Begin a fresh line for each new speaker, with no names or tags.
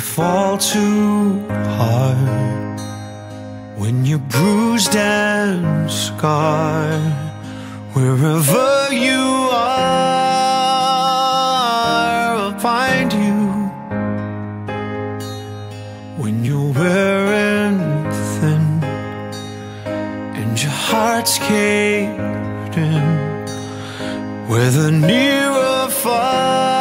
fall too hard, when you're bruised and scarred, wherever you are, I'll find you. When you're wearing thin and your heart's caved in, whether near or far,